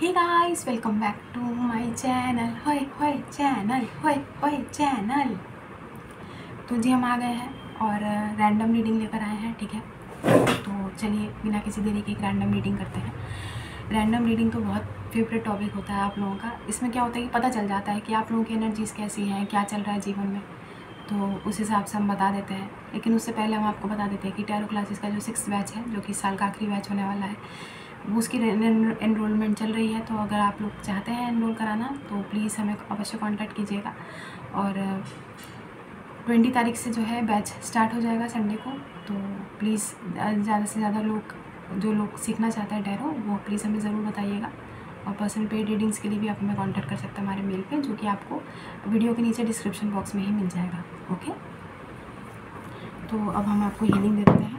Hey guys, welcome back to my channel. होय होय channel, होय होय चैनल। तो जी हम आ गए हैं और रैंडम रीडिंग लेकर आए हैं, ठीक है। तो चलिए बिना किसी देरी के एक रैंडम रीडिंग करते हैं। रैंडम रीडिंग तो बहुत फेवरेट टॉपिक होता है आप लोगों का। इसमें क्या होता है कि पता चल जाता है कि आप लोगों की एनर्जीज़ कैसी हैं, क्या चल रहा है जीवन में, तो उस हिसाब से हम बता देते हैं। लेकिन उससे पहले हम आपको बता देते हैं कि टैरो क्लासेस का जो 6th बैच है, जो कि इस साल का आखिरी बैच होने वाला है, वो उसकी एनरोलमेंट चल रही है। तो अगर आप लोग चाहते हैं एनरोल कराना तो प्लीज़ हमें अवश्य कांटेक्ट कीजिएगा। और 20 तारीख से जो है बैच स्टार्ट हो जाएगा संडे को। तो प्लीज़ ज़्यादा से ज़्यादा लोग, जो लोग सीखना चाहते हैं टैरो, वो प्लीज़ हमें ज़रूर बताइएगा। और पर्सनल पेड रीडिंग्स के लिए भी आप हमें कांटेक्ट कर सकते हैं हमारे मेल पे, जो कि आपको वीडियो के नीचे डिस्क्रिप्शन बॉक्स में ही मिल जाएगा। ओके, तो अब हम आपको हीलिंग दे देते हैं।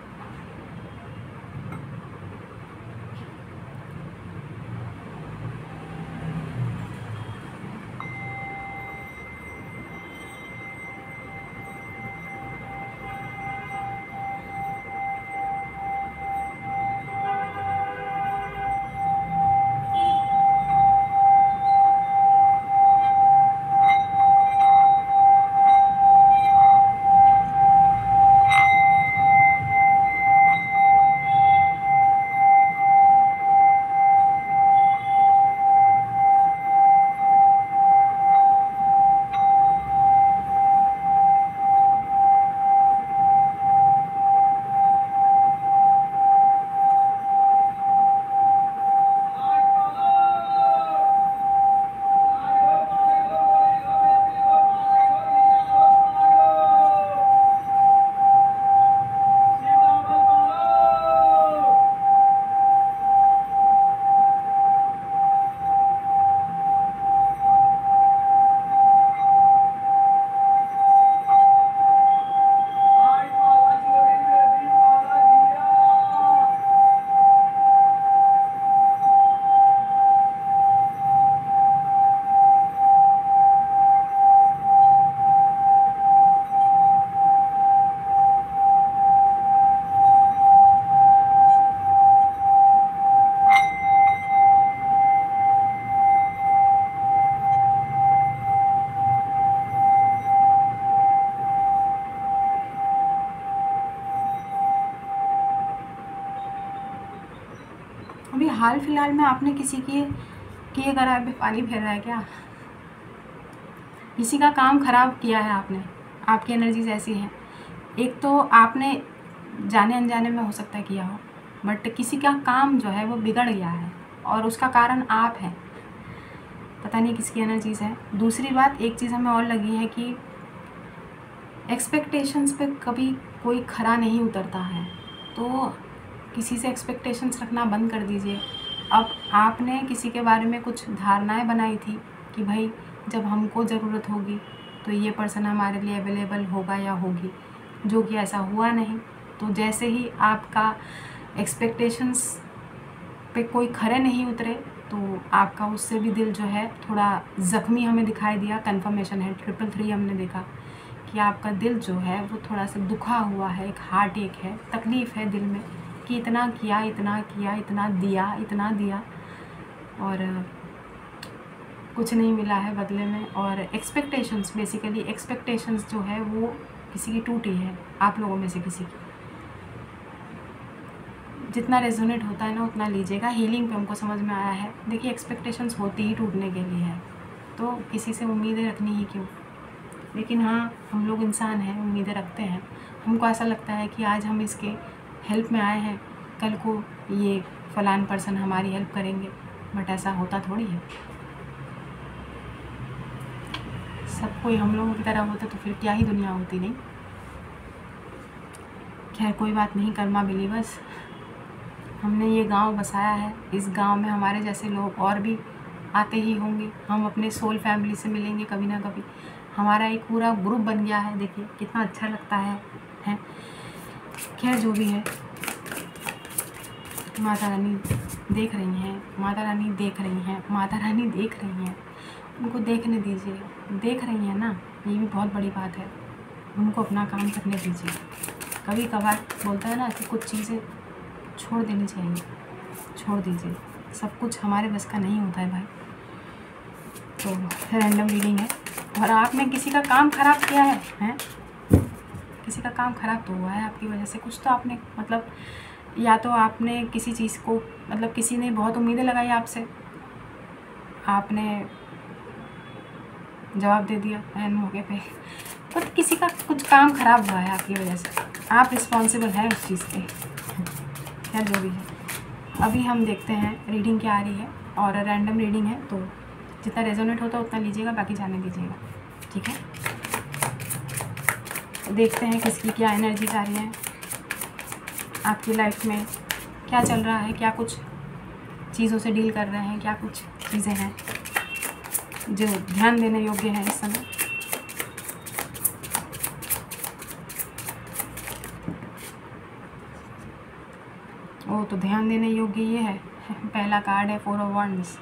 अभी हाल फिलहाल में आपने किसी किए कराए पे पानी फेर रहा है क्या? किसी का काम खराब किया है आपने? आपकी एनर्जीज ऐसी हैं। एक तो आपने जाने अनजाने में हो सकता है किया हो, बट किसी का काम जो है वो बिगड़ गया है और उसका कारण आप हैं। पता नहीं किसकी एनर्जीज है। दूसरी बात, एक चीज़ हमें और लगी है कि एक्सपेक्टेशंस पे कभी कोई खरा नहीं उतरता है। तो किसी से एक्सपेक्टेशंस रखना बंद कर दीजिए। अब आपने किसी के बारे में कुछ धारणाएं बनाई थी कि भाई जब हमको ज़रूरत होगी तो ये पर्सन हमारे लिए अवेलेबल होगा या होगी, जो कि ऐसा हुआ नहीं। तो जैसे ही आपका एक्सपेक्टेशंस पे कोई खरे नहीं उतरे तो आपका उससे भी दिल जो है थोड़ा ज़ख्मी हमें दिखाई दिया। कन्फर्मेशन है 333 हमने देखा कि आपका दिल जो है वो थोड़ा सा दुखा हुआ है, एक हार्ट एक है, तकलीफ़ है दिल में कि इतना किया, इतना दिया और कुछ नहीं मिला है बदले में। और एक्सपेक्टेशंस, बेसिकली एक्सपेक्टेशंस जो है वो किसी की टूटी है, आप लोगों में से किसी की। जितना रेजोनेट होता है ना उतना लीजिएगा। हीलिंग पे हमको समझ में आया है। देखिए, एक्सपेक्टेशंस होती ही टूटने के लिए है, तो किसी से उम्मीदें रखनी ही क्यों। लेकिन हाँ, हम लोग इंसान हैं, उम्मीदें रखते हैं। हमको ऐसा लगता है कि आज हम इसके हेल्प में आए हैं, कल को ये फलान पर्सन हमारी हेल्प करेंगे, बट ऐसा होता थोड़ी है। सब कोई हम लोगों की तरह होता तो फिर क्या ही दुनिया होती, नहीं। खैर कोई बात नहीं, कर्मा बिलीवर्स। हमने ये गांव बसाया है, इस गांव में हमारे जैसे लोग और भी आते ही होंगे। हम अपने सोल फैमिली से मिलेंगे कभी ना कभी। हमारा एक पूरा ग्रुप बन गया है, देखिए कितना अच्छा लगता है। खैर जो भी है, माता रानी देख रही हैं, माता रानी देख रही हैं, माता रानी देख रही हैं। उनको देखने दीजिए, देख रही हैं ना, ये भी बहुत बड़ी बात है। उनको अपना काम करने दीजिए। कभी कभार बोलता है ना कि कुछ चीज़ें छोड़ देनी चाहिए, छोड़ दीजिए। सब कुछ हमारे बस का नहीं होता है भाई। तो रैंडम रीडिंग है, और आपने किसी का काम ख़राब किया है, हैं? किसी का काम ख़राब तो हुआ है आपकी वजह से, कुछ तो आपने मतलब, या तो आपने किसी चीज़ को मतलब किसी ने बहुत उम्मीदें लगाई आपसे, आपने जवाब दे दिया एन मौके पे, तो किसी का कुछ काम ख़राब हुआ है आपकी वजह से, आप रिस्पॉन्सिबल हैं उस चीज़ के। क्या जो भी है, अभी हम देखते हैं रीडिंग क्या आ रही है, और रैंडम रीडिंग है तो जितना रेजोनेट होता है उतना लीजिएगा, बाकी जाने दीजिएगा, ठीक है। देखते हैं किसकी क्या एनर्जी आ रही है, आपकी लाइफ में क्या चल रहा है, क्या कुछ चीज़ों से डील कर रहे हैं, क्या कुछ चीज़ें हैं जो ध्यान देने योग्य हैं इस समय। ओ, तो ध्यान देने योग्य ये है, पहला कार्ड है 4 ऑफ वंड्स।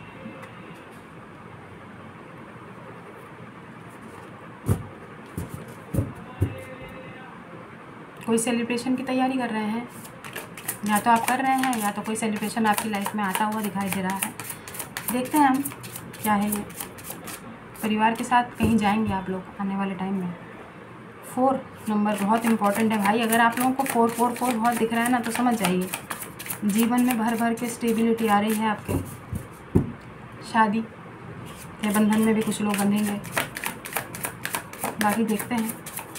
कोई सेलिब्रेशन की तैयारी कर रहे हैं, या तो आप कर रहे हैं या तो कोई सेलिब्रेशन आपकी लाइफ में आता हुआ दिखाई दे रहा है। देखते हैं हम क्या है ये। परिवार के साथ कहीं जाएंगे आप लोग आने वाले टाइम में। 4 नंबर बहुत इंपॉर्टेंट है भाई। अगर आप लोगों को 444 बहुत दिख रहा है ना, तो समझ जाइए जीवन में भर भर के स्टेबिलिटी आ रही है आपके। शादी के बंधन में भी कुछ लोग बंधेंगे, बाकी देखते हैं।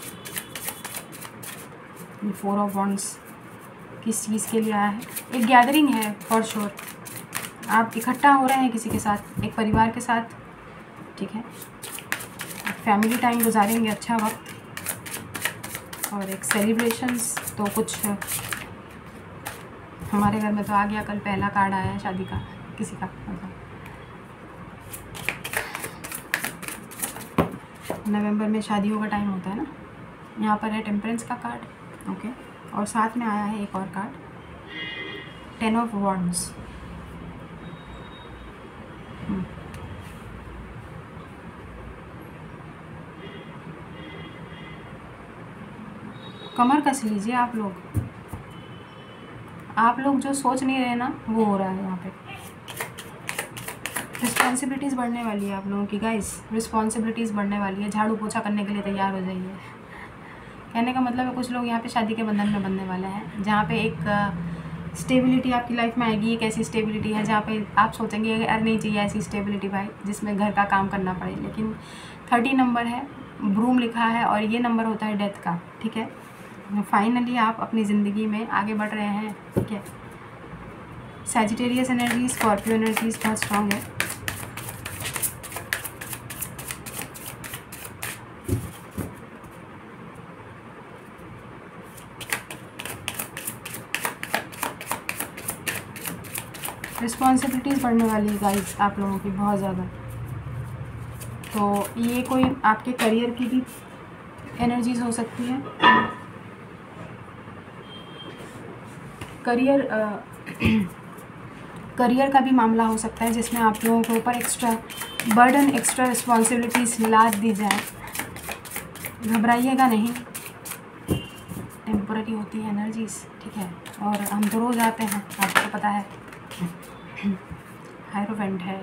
4 ऑफ वंड्स किस चीज़ के लिए आया है? एक गैदरिंग है फॉर श्योर। आप इकट्ठा हो रहे हैं किसी के साथ, एक परिवार के साथ, ठीक है। फैमिली टाइम गुजारेंगे, अच्छा वक्त, और एक सेलिब्रेशंस। तो कुछ हमारे घर में तो आ गया, कल पहला कार्ड आया है शादी का, किसी का मतलब। नवंबर में शादियों का टाइम होता है ना। यहाँ पर है टेम्परेंस का कार्ड, ओके। और साथ में आया है एक और कार्ड, 10 ऑफ वॉन्ड्स। कमर कस लीजिए आप लोग जो सोच नहीं रहे ना, वो हो रहा है यहाँ पे। रिस्पॉन्सिबिलिटीज़ बढ़ने वाली है आप लोगों की गाइस, रिस्पॉन्सिबिलिटीज़ बढ़ने वाली है। झाड़ू पोछा करने के लिए तैयार हो जाइए। कहने का मतलब है कुछ लोग यहाँ पे शादी के बंधन में बंधने वाले हैं, जहाँ पे एक स्टेबिलिटी आपकी लाइफ में आएगी। एक ऐसी स्टेबिलिटी है जहाँ पे आप सोचेंगे यार नहीं चाहिए ऐसी स्टेबिलिटी भाई, जिसमें घर का काम करना पड़े। लेकिन 30 नंबर है, ब्रूम लिखा है, और ये नंबर होता है डेथ का, ठीक है। फाइनली आप अपनी ज़िंदगी में आगे बढ़ रहे हैं, ठीक है। सैजिटेरियस एनर्जी, स्कॉर्पियो एनर्जीज बहुत स्ट्रांग है। रिस्पॉन्सिबिलिटीज़ बढ़ने वाली है गाइस आप लोगों की बहुत ज़्यादा। तो ये कोई आपके करियर की भी एनर्जीज हो सकती है। करियर का भी मामला हो सकता है, जिसमें आप लोगों के ऊपर एक्स्ट्रा बर्डन, एक्स्ट्रा रिस्पॉन्सिबिलिटीज़ लाद दी जाए। घबराइएगा नहीं, टेम्पोररी होती है एनर्जीज, ठीक है। और हम तो रोज़ आते हैं, आपको पता है। हायरोफेंट है,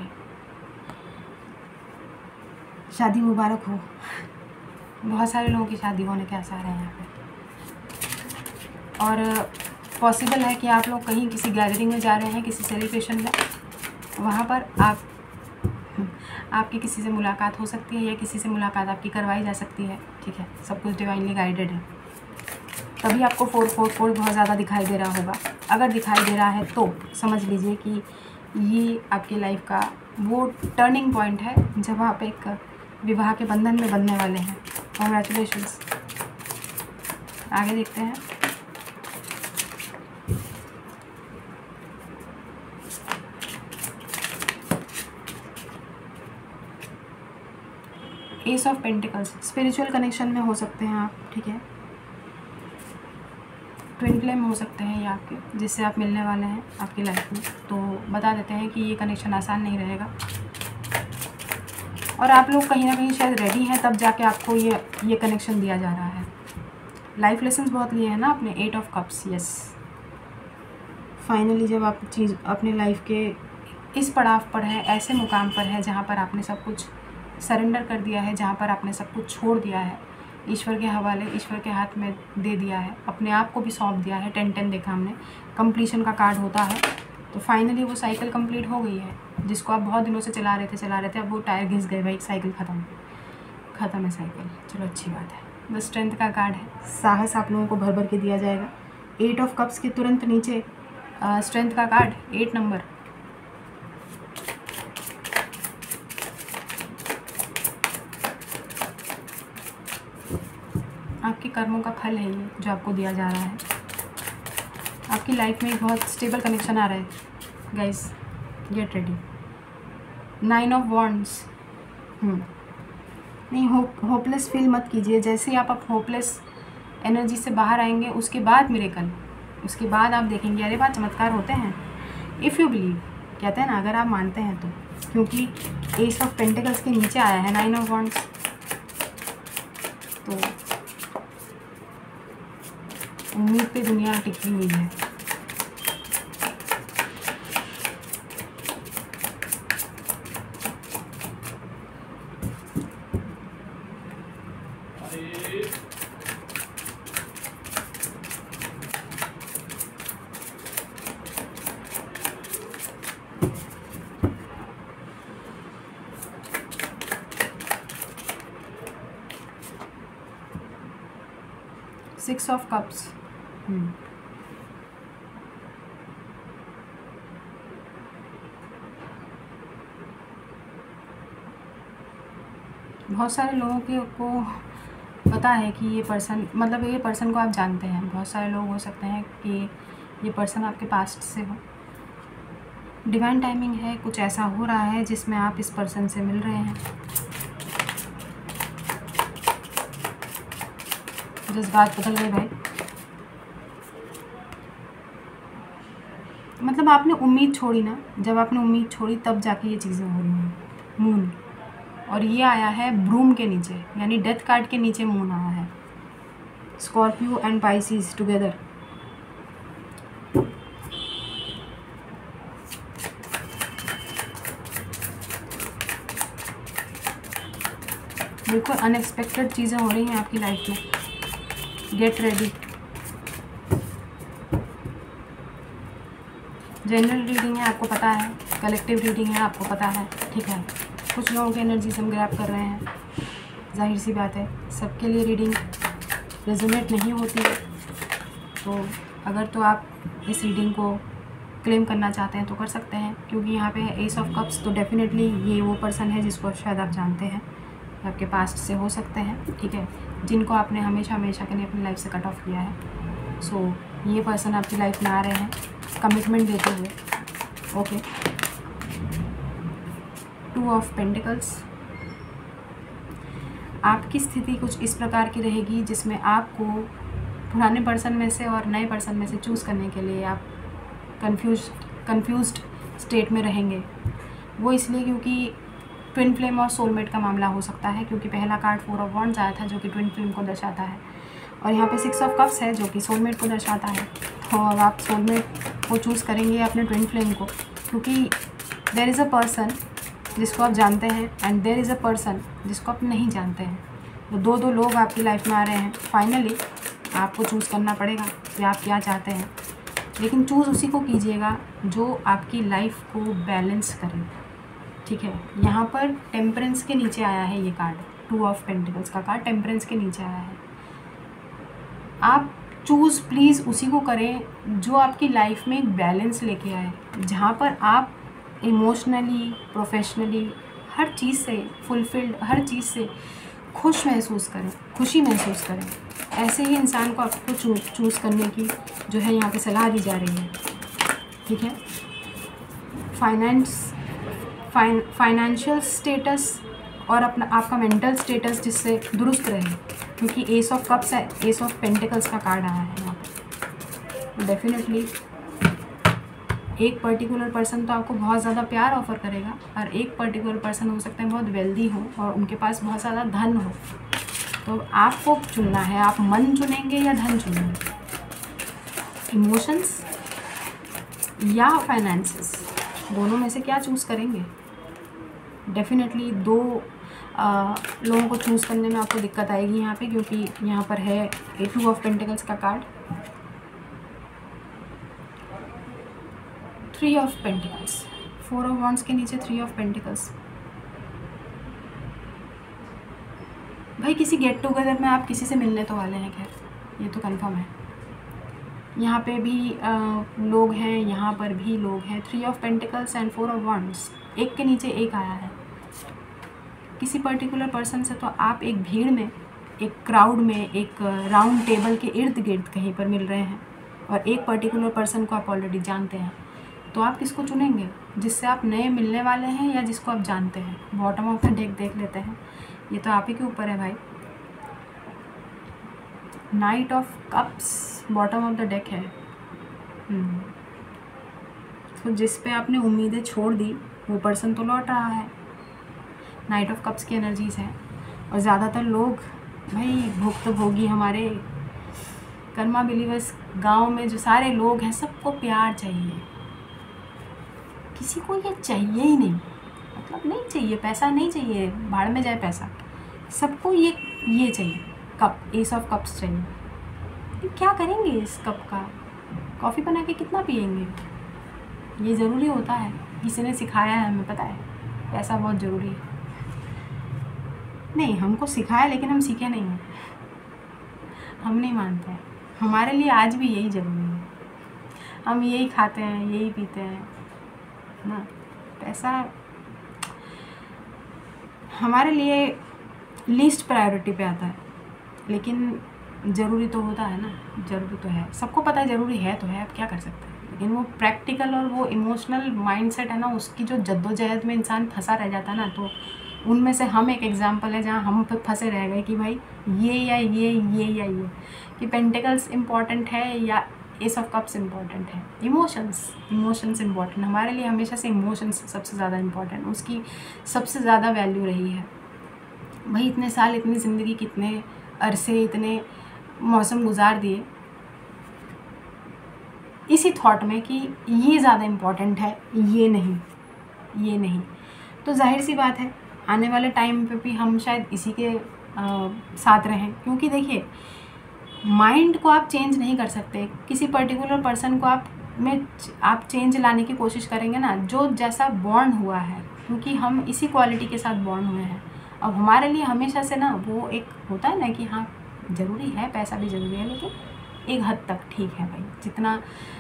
शादी मुबारक हो। बहुत सारे लोगों की शादी होने के आसार हैं यहाँ पे। और पॉसिबल है कि आप लोग कहीं किसी गैदरिंग में जा रहे हैं, किसी सेलिब्रेशन में, वहाँ पर आपकी किसी से मुलाकात हो सकती है, या किसी से मुलाकात आपकी करवाई जा सकती है, ठीक है। सब कुछ डिवाइनली गाइडेड है। तभी आपको 444 बहुत ज़्यादा दिखाई दे रहा होगा। अगर दिखाई दे रहा है तो समझ लीजिए कि ये आपकी लाइफ का वो टर्निंग पॉइंट है जब आप एक विवाह के बंधन में बंधने वाले हैं। कॉन्ग्रेचुलेशंस। आगे देखते हैं। Ace of pentacles, spiritual connection में हो सकते हैं आप, ठीक है। ट्विन फ्लेम हो सकते हैं ये आपके, जिससे आप मिलने वाले हैं आपकी लाइफ में। तो बता देते हैं कि ये कनेक्शन आसान नहीं रहेगा, और आप लोग कहीं ना कहीं शायद रेडी हैं, तब जाके आपको ये कनेक्शन दिया जा रहा है। लाइफ लेसन्स बहुत लिए हैं ना आपने। 8 ऑफ कप्स, यस। फाइनली जब आप चीज़ अपने लाइफ के इस पड़ाव पर है, ऐसे मुकाम पर है जहाँ पर आपने सब कुछ सरेंडर कर दिया है, जहाँ पर आपने सब कुछ छोड़ दिया है, ईश्वर के हवाले, ईश्वर के हाथ में दे दिया है, अपने आप को भी सौंप दिया है। 10-10 देखा हमने, कंप्लीशन का कार्ड होता है। तो फाइनली वो साइकिल कंप्लीट हो गई है, जिसको आप बहुत दिनों से चला रहे थे, अब वो टायर घिस गए भाई, साइकिल ख़त्म है साइकिल। चलो अच्छी बात है। वो स्ट्रेंथ का कार्ड है, साहस आप लोगों को भर भर के दिया जाएगा। 8 ऑफ कप्स के तुरंत नीचे स्ट्रेंथ का कार्ड 8 नंबर। आपके कर्मों का फल है ये जो आपको दिया जा रहा है। आपकी लाइफ में एक बहुत स्टेबल कनेक्शन आ रहा है guys, get ready. 9 of wands. नहीं, होपलेस फील मत कीजिए। जैसे ही आप होपलेस एनर्जी से बाहर आएंगे, उसके बाद मिरेकल, उसके बाद आप देखेंगे अरे बात चमत्कार होते हैं। इफ़ यू बिलीव, कहते हैं ना, अगर आप मानते हैं तो, क्योंकि एस ऑफ पेंटिकल्स के नीचे आया है 9 ऑफ वॉन्ड्स। तो उम्मीद पे दुनिया टिकी हुई है। Six of cups. बहुत सारे लोगों को पता है कि ये पर्सन, मतलब ये पर्सन को आप जानते हैं। बहुत सारे लोग हो सकते हैं कि ये पर्सन आपके पास्ट से हो। डिवाइन टाइमिंग है, कुछ ऐसा हो रहा है जिसमें आप इस पर्सन से मिल रहे हैं। जज्बात बदल गए भाई। मतलब आपने उम्मीद छोड़ी ना, जब आपने उम्मीद छोड़ी तब जाके ये चीज़ें हो रही हैं। मून, और ये आया है ब्रूम के नीचे, यानी डेथ कार्ड के नीचे मून आया है। Scorpio and Pisces together. बिल्कुल अनएक्सपेक्टेड चीज़ें हो रही हैं आपकी लाइफ में। Get ready. जनरल रीडिंग है, आपको पता है। कलेक्टिव रीडिंग है, आपको पता है, ठीक है। कुछ लोगों की एनर्जी से हम ग्रैब कर रहे हैं, जाहिर सी बात है। सबके लिए रीडिंग रेजोनेट नहीं होती है। तो अगर तो आप इस रीडिंग को क्लेम करना चाहते हैं तो कर सकते हैं, क्योंकि यहाँ पे है एस ऑफ कप्स। तो डेफिनेटली ये वो पर्सन है जिसको शायद आप जानते हैं, आपके पास्ट से हो सकते हैं, ठीक है, जिनको आपने हमेशा के लिए अपनी लाइफ से कट ऑफ किया है। सो ये पर्सन आपकी लाइफ में आ रहे हैं कमिटमेंट देते हुए। ओके। 2 of pentacles. आपकी स्थिति कुछ इस प्रकार की रहेगी जिसमें आपको पुराने पर्सन में से और नए पर्सन में से चूज़ करने के लिए आप कंफ्यूज्ड स्टेट में रहेंगे। वो इसलिए क्योंकि ट्विन फ्लेम और सोलमेट का मामला हो सकता है, क्योंकि पहला कार्ड 4 ऑफ वॉन्ड्स आया था जो कि ट्विन फ्लेम को दर्शाता है, और यहाँ पे 6 ऑफ कप्स है जो कि सोलमेट को दर्शाता है। तो अब आप सोलमेट को चूज़ करेंगे अपने ट्विन फ्लेम को, क्योंकि देयर इज़ अ पर्सन जिसको आप जानते हैं and there is a person जिसको आप नहीं जानते हैं। तो दो लोग आपकी लाइफ में आ रहे हैं। फाइनली आपको चूज़ करना पड़ेगा कि आप क्या चाहते हैं, लेकिन चूज़ उसी को कीजिएगा जो आपकी लाइफ को बैलेंस करे, ठीक है। यहाँ पर टेम्परेंस के नीचे आया है ये कार्ड, 2 ऑफ पेंटिकल्स का कार्ड टेम्परेंस के नीचे आया है। आप चूज़ प्लीज़ उसी को करें जो आपकी लाइफ में एक बैलेंस लेके आए, जहाँ पर आप इमोशनली, प्रोफेशनली, हर चीज़ से फुलफिल्ड, हर चीज़ से खुश महसूस करें, खुशी महसूस करें। ऐसे ही इंसान को आपको चूज़ करने की जो है यहाँ पे सलाह दी जा रही है, ठीक है। फाइनेंशियल स्टेटस और आपका मेंटल स्टेटस जिससे दुरुस्त रहे, क्योंकि एस ऑफ कप्स है, एस ऑफ पेंटिकल्स का कार्ड आया है यहाँ पर। डेफिनेटली एक पर्टिकुलर पर्सन तो आपको बहुत ज़्यादा प्यार ऑफ़र करेगा, और एक पर्टिकुलर पर्सन हो सकता है बहुत वेल्दी हो और उनके पास बहुत ज़्यादा धन हो। तो आपको चुनना है, आप मन चुनेंगे या धन चुनेंगे, इमोशंस या फाइनेंसेस। दोनों में से क्या चूज़ करेंगे? डेफिनेटली दो लोगों को चूज़ करने में आपको दिक्कत आएगी यहाँ पे, क्योंकि यहाँ पर है 2 ऑफ पेंटिकल्स का card, 3 of pentacles, 4 of wands के नीचे 3 ऑफ पेंटिकल्स। भाई किसी गेट टुगेदर में आप किसी से मिलने तो वाले हैं, खैर ये तो कंफर्म है। यहाँ पे भी लोग हैं, यहाँ पर भी लोग हैं। 3 of pentacles and 4 of wands, एक के नीचे एक आया है। किसी पर्टिकुलर पर्सन से तो आप एक भीड़ में, एक क्राउड में, एक राउंड टेबल के इर्द गिर्द कहीं पर मिल रहे हैं, और एक पर्टिकुलर पर्सन को आप ऑलरेडी जानते हैं। तो आप किसको चुनेंगे? जिससे आप नए मिलने वाले हैं या जिसको आप जानते हैं? बॉटम ऑफ द डेक देख लेते हैं, ये तो आप ही के ऊपर है भाई। Knight of cups bottom of the deck है। तो जिस पे आपने उम्मीदें छोड़ दी वो पर्सन तो लौट रहा है। नाइट ऑफ कप्स की एनर्जीज है, और ज़्यादातर लोग भाई भुक्तभोगी, हमारे कर्मा बिलीवर्स, गांव में जो सारे लोग हैं सबको प्यार चाहिए। किसी को ये चाहिए ही नहीं, मतलब नहीं चाहिए, पैसा नहीं चाहिए, भाड़ में जाए पैसा, सबको ये चाहिए। कप, एस ऑफ कप्स चाहिए। तो क्या करेंगे इस कप का? कॉफ़ी बना के कितना पियेंगे? ये ज़रूरी होता है? किसी ने सिखाया है हमें, पता है पैसा बहुत ज़रूरी है। नहीं, हमको सिखाया लेकिन हम सीखे नहीं हैं, हम नहीं मानते हैं। हमारे लिए आज भी यही ज़रूरी है, हम यही खाते हैं, यही पीते हैं ना। पैसा हमारे लिए लीस्ट प्रायोरिटी पे आता है, लेकिन ज़रूरी तो होता है ना, ज़रूरी तो है, सबको पता है ज़रूरी है तो है, अब क्या कर सकते हैं। लेकिन वो प्रैक्टिकल और वो इमोशनल माइंडसेट है ना, उसकी जो जद्दोजहद में इंसान फंसा रह जाता है ना, तो उनमें से हम एक एग्जांपल है जहाँ हम फंसे रह गए कि भाई ये या ये कि पेंटिकल्स इम्पॉर्टेंट है या एस ऑफ कप्स इम्पॉर्टेंट है। इमोशंस इम्पॉर्टेंट हमारे लिए, हमेशा से इमोशंस सबसे ज़्यादा इम्पॉर्टेंट, उसकी सबसे ज़्यादा वैल्यू रही है भाई। इतने साल, इतनी ज़िंदगी, कितने अरसे, इतने मौसम गुजार दिए इसी थॉट में कि ये ज़्यादा इम्पॉर्टेंट है, ये नहीं। तो जाहिर सी बात है आने वाले टाइम पे भी हम शायद इसी के साथ रहें, क्योंकि देखिए माइंड को आप चेंज नहीं कर सकते। किसी पर्टिकुलर पर्सन को आप चेंज लाने की कोशिश करेंगे ना, जो जैसा बॉर्न हुआ है, क्योंकि हम इसी क्वालिटी के साथ बॉर्न हुए हैं। अब हमारे लिए हमेशा से ना वो एक होता है ना कि हाँ ज़रूरी है, पैसा भी ज़रूरी है, लेकिन एक हद तक ठीक है भाई। जितना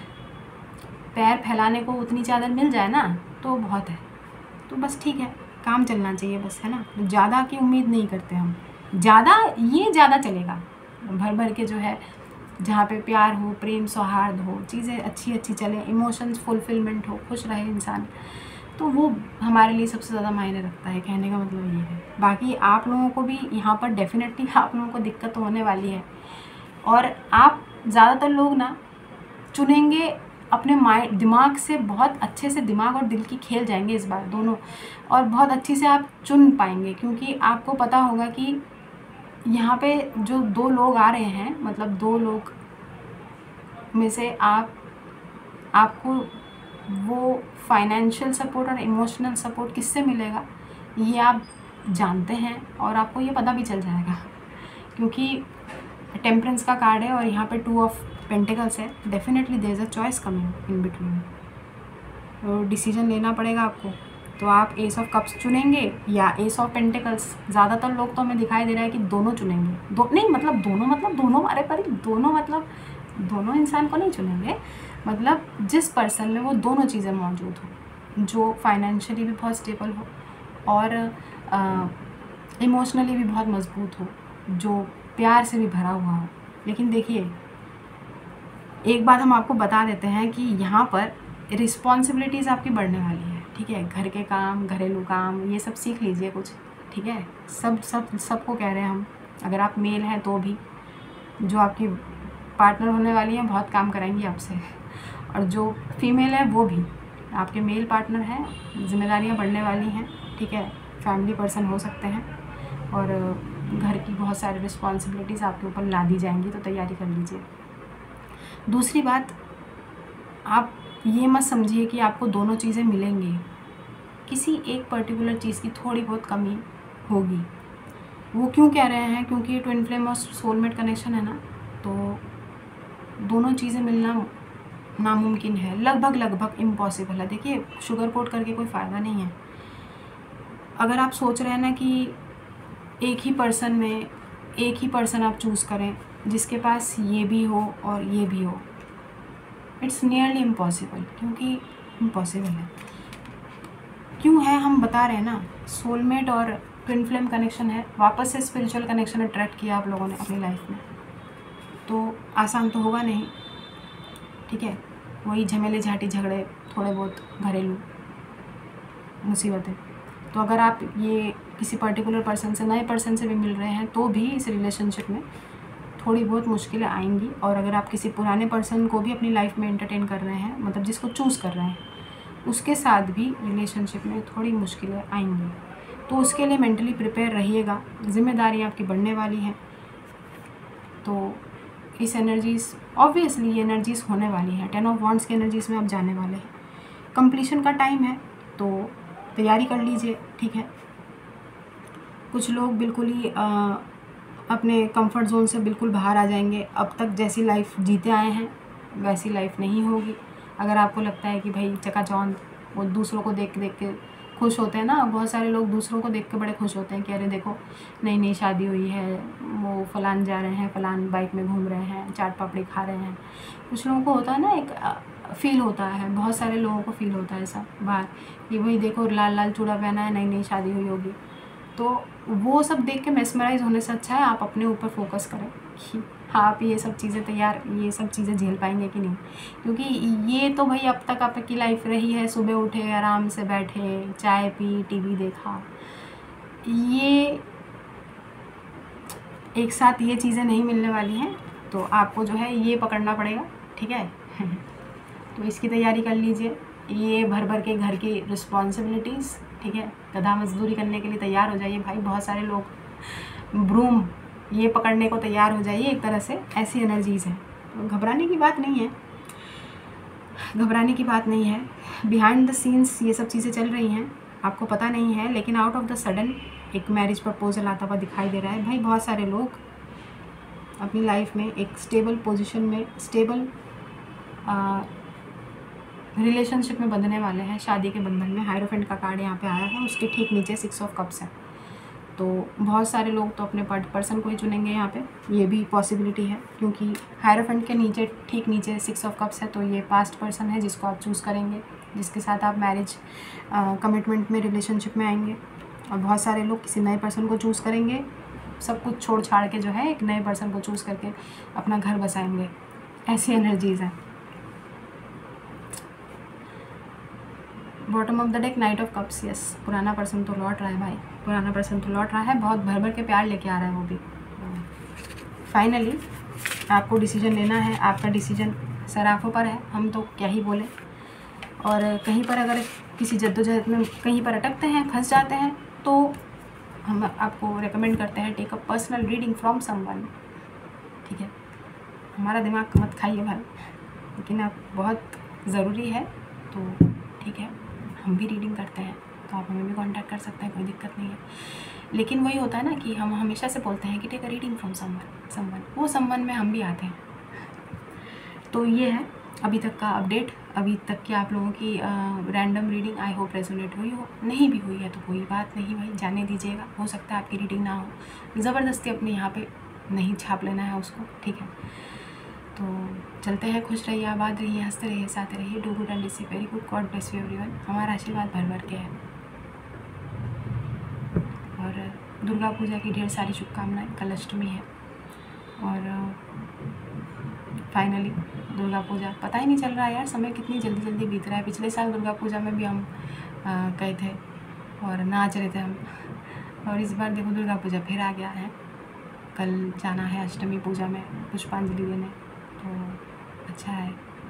पैर फैलाने को उतनी चादर मिल जाए ना तो बहुत है, तो बस ठीक है, काम चलना चाहिए बस, है ना। ज़्यादा की उम्मीद नहीं करते हम, ज़्यादा चलेगा भर के जो है, जहाँ पे प्यार हो, प्रेम सौहार्द हो, चीज़ें अच्छी चलें, इमोशंस फुलफिलमेंट हो, खुश रहे इंसान, तो वो हमारे लिए सबसे ज़्यादा मायने रखता है। कहने का मतलब ये है। बाकी आप लोगों को भी यहाँ पर डेफिनेटली आप लोगों को दिक्कत होने वाली है, और आप ज़्यादातर लोग ना चुनेंगे अपने दिमाग से, बहुत अच्छे से दिमाग और दिल की खेल जाएंगे इस बार दोनों, और बहुत अच्छी से आप चुन पाएंगे, क्योंकि आपको पता होगा कि यहाँ पे जो 2 लोग आ रहे हैं, मतलब 2 लोग में से आपको वो फाइनेंशियल सपोर्ट और इमोशनल सपोर्ट किससे मिलेगा ये आप जानते हैं, और आपको ये पता भी चल जाएगा, क्योंकि टेम्परेंस का कार्ड है और यहाँ पे 2 ऑफ पेंटिकल्स है। Definitely there is a choice coming in between, तो डिसीजन लेना पड़ेगा आपको। तो आप एस ऑफ कप्स चुनेंगे या एस ऑफ पेंटिकल्स? ज़्यादातर लोग तो हमें दिखाई दे रहा है कि दोनों चुनेंगे। दोनों अरे पर दोनों इंसान को नहीं चुनेंगे, मतलब जिस पर्सन में वो दोनों चीज़ें मौजूद हो, जो फाइनेंशियली भी बहुत स्टेबल हो और इमोशनली भी बहुत मजबूत हो, जो प्यार से भी भरा हुआ हो। लेकिन देखिए एक बात हम आपको बता देते हैं कि यहाँ पर रिस्पॉन्सिबिलिटीज़ आपकी बढ़ने वाली है, ठीक है। घर के काम, घरेलू काम, ये सब सीख लीजिए कुछ, ठीक है। सबको कह रहे हैं हम, अगर आप मेल हैं तो भी, जो आपकी पार्टनर होने वाली हैं बहुत काम कराएंगी आपसे, और जो फीमेल है वो भी, आपके मेल पार्टनर हैं, जिम्मेदारियां बढ़ने वाली हैं, ठीक है। फैमिली पर्सन हो सकते हैं, और घर की बहुत सारी रिस्पॉन्सिबिलिटीज़ आपके ऊपर ला दी जाएंगी, तो तैयारी कर लीजिए। दूसरी बात, आप ये मत समझिए कि आपको दोनों चीज़ें मिलेंगी, किसी एक पर्टिकुलर चीज़ की थोड़ी बहुत कमी होगी। वो क्यों कह रहे हैं? क्योंकि ट्विन फ्लेम और सोलमेट कनेक्शन है ना, तो दोनों चीज़ें मिलना नामुमकिन है, लगभग इम्पॉसिबल है। देखिए, शुगर कोट करके कोई फ़ायदा नहीं है। अगर आप सोच रहे हैं ना कि एक ही पर्सन आप चूज़ करें जिसके पास ये भी हो और ये भी हो, इट्स नियरली इम्पॉसिबल। क्योंकि इम्पॉसिबल है, क्यों है हम बता रहे हैं ना। सोलमेट और ट्विन फ्लेम कनेक्शन है, वापस से स्पिरिचुअल कनेक्शन अट्रैक्ट किया आप लोगों ने अपनी लाइफ में, तो आसान तो होगा नहीं, ठीक है। वही झमेले झाटी झगड़े, थोड़े बहुत घरेलू मुसीबतें। तो अगर आप ये किसी पर्टिकुलर पर्सन से, नए पर्सन से भी मिल रहे हैं, तो भी इस रिलेशनशिप में थोड़ी बहुत मुश्किलें आएंगी। और अगर आप किसी पुराने पर्सन को भी अपनी लाइफ में एंटरटेन कर रहे हैं, मतलब जिसको चूज़ कर रहे हैं, उसके साथ भी रिलेशनशिप में थोड़ी मुश्किलें आएंगी। तो उसके लिए मेंटली प्रिपेयर रहिएगा, जिम्मेदारियाँ आपकी बढ़ने वाली हैं। तो इस एनर्जीज़, ऑब्वियसली ये एनर्जीज़ होने वाली हैं। 10 ऑफ वॉन्ड्स की एनर्जीज़ में आप जाने वाले हैं। कंप्लीशन का टाइम है, तो तैयारी कर लीजिए, ठीक है। कुछ लोग बिल्कुल ही अपने कंफर्ट जोन से बिल्कुल बाहर आ जाएंगे। अब तक जैसी लाइफ जीते आए हैं वैसी लाइफ नहीं होगी। अगर आपको लगता है कि भाई चकाचौंध, वो दूसरों को देख के खुश होते हैं ना, बहुत सारे लोग दूसरों को देख के बड़े खुश होते हैं कि अरे देखो नई नई शादी हुई है, वो फलान जा रहे हैं, फलान बाइक में घूम रहे हैं, चाट पापड़ी खा रहे हैं। कुछ लोगों को होता है ना, एक फील होता है, बहुत सारे लोगों को फील होता है ऐसा बाहर कि भाई देखो लाल लाल चूड़ा पहना है, नई नई शादी हुई होगी। तो वो सब देख के मेस्मराइज होने से अच्छा है आप अपने ऊपर फोकस करें कि आप ये सब चीज़ें झेल पाएंगे कि नहीं। क्योंकि ये तो भाई अब तक आपकी लाइफ रही है, सुबह उठे, आराम से बैठे, चाय पी, टीवी देखा, ये एक साथ ये चीज़ें नहीं मिलने वाली हैं। तो आपको जो है ये पकड़ना पड़ेगा, ठीक है। तो इसकी तैयारी कर लीजिए, ये भर के घर की रिस्पॉन्सिबिलिटीज़, ठीक है। गधा मजदूरी करने के लिए तैयार हो जाइए भाई। बहुत सारे लोग ब्रूम ये पकड़ने को तैयार हो जाइए, एक तरह से ऐसी एनर्जीज़ हैं। तो घबराने की बात नहीं है, बिहाइंड द सीन्स ये सब चीज़ें चल रही हैं, आपको पता नहीं है, लेकिन आउट ऑफ द सडन एक मैरिज प्रपोजल आता हुआ दिखाई दे रहा है। भाई बहुत सारे लोग अपनी लाइफ में एक स्टेबल पोजीशन में, स्टेबल रिलेशनशिप में बंधने वाले हैं, शादी के बंधन में। हायरोफेंट का कार्ड यहाँ पे आया है, उसके ठीक नीचे 6 ऑफ कप्स है। तो बहुत सारे लोग तो अपने पर्सन को ही चुनेंगे यहाँ पे, ये भी पॉसिबिलिटी है। क्योंकि हायरोफेंट के नीचे, ठीक नीचे 6 ऑफ कप्स है, तो ये पास्ट पर्सन है जिसको आप चूज़ करेंगे, जिसके साथ आप मैरिज कमिटमेंट में, रिलेशनशिप में आएंगे। और बहुत सारे लोग किसी नए पर्सन को चूज़ करेंगे, सब कुछ छोड़ छाड़ के जो है एक नए पर्सन को चूज़ करके अपना घर बसाएंगे। ऐसी एनर्जीज़ हैं। Bottom of the deck knight of cups. Yes, पुराना पर्सन तो लौट रहा है भाई, पुराना पर्सन तो लौट रहा है, बहुत भर के प्यार लेके आ रहा है वो भी। फाइनली आपको डिसीजन लेना है, आपका डिसीजन सराफों पर है, हम तो क्या ही बोले। और कहीं पर अगर किसी जद्दोजहद में कहीं पर अटकते हैं, फंस जाते हैं, तो हम आपको रेकमेंड करते हैं take a personal reading from someone, ठीक है। हमारा दिमाग मत खाइए भाई, लेकिन आप बहुत ज़रूरी है, तो ठीक है, हम भी रीडिंग करते हैं, तो आप हमें भी कांटेक्ट कर सकते हैं, कोई दिक्कत नहीं है। लेकिन वही होता है ना कि हम हमेशा से बोलते हैं कि take a reading from someone, वो समवन में हम भी आते हैं। तो ये है अभी तक का अपडेट, अभी तक की आप लोगों की random reading. I hope resonate हुई हो, नहीं भी हुई है तो कोई बात नहीं भाई, जाने दीजिएगा, हो सकता है आपकी रीडिंग ना हो, ज़बरदस्ती अपने यहाँ पे नहीं छाप लेना है उसको, ठीक है। तो चलते हैं, खुश रहिए, आबाद रहिए, हंसते रहिए, साथ रहिए। Do good and receive very good, God bless you everyone. हमारा आशीर्वाद भर के है। और दुर्गा पूजा की ढेर सारी शुभकामनाएं, कल अष्टमी है। और फाइनली दुर्गा पूजा, पता ही नहीं चल रहा है यार, समय कितनी जल्दी जल्दी बीत रहा है। पिछले साल दुर्गा पूजा में भी हम गए थे और नाच रहे थे हम, और इस बार देखो दुर्गा पूजा फिर आ गया है। कल जाना है अष्टमी पूजा में पुष्पांजलि देने, तो अच्छा है।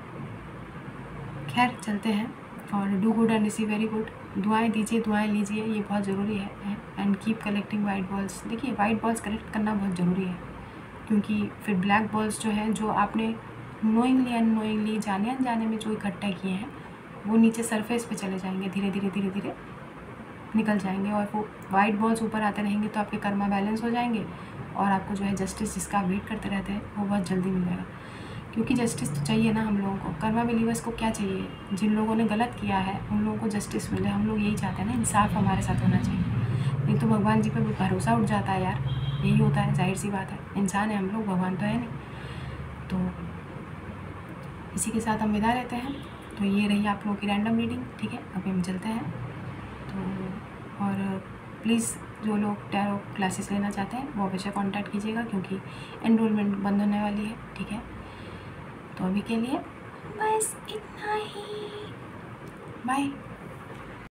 खैर चलते हैं, और do good and receive very good. दुआएं दीजिए, दुआएं लीजिए, ये बहुत ज़रूरी है। And keep collecting white balls. देखिए वाइट बॉल्स कलेक्ट करना बहुत ज़रूरी है, क्योंकि फिर ब्लैक बॉल्स जो है, जो आपने नोइंगली अननोइंगली, जाने अनजाने में जो इकट्ठा किए हैं वो नीचे सरफेस पे चले जाएंगे, धीरे धीरे निकल जाएंगे, और वो वाइट बॉल्स ऊपर आते रहेंगे, तो आपके कर्मा बैलेंस हो जाएंगे और आपको जो है जस्टिस जिसका आप वेट करते रहते हैं वो बहुत जल्दी मिल जाएगा। क्योंकि जस्टिस तो चाहिए ना हम लोगों को, कर्मा बिलीवर्स को क्या चाहिए, जिन लोगों ने गलत किया है उन लोगों को जस्टिस मिले, हम लोग यही चाहते हैं ना, इंसाफ हमारे साथ होना चाहिए। नहीं तो भगवान जी पे भरोसा उठ जाता है यार, यही होता है, जाहिर सी बात है, इंसान है हम लोग, भगवान तो है नहीं। तो इसी के साथ हम विदा लेते हैं। तो ये रही आप लोगों की रैंडम रीडिंग, ठीक है, अभी हम चलते हैं। तो और प्लीज़ जो लोग टैरो क्लासेस लेना चाहते हैं वो हमेशा कांटेक्ट कीजिएगा, क्योंकि एनरोलमेंट बंद होने वाली है, ठीक है। तो अभी के लिए बस इतना ही, बाय।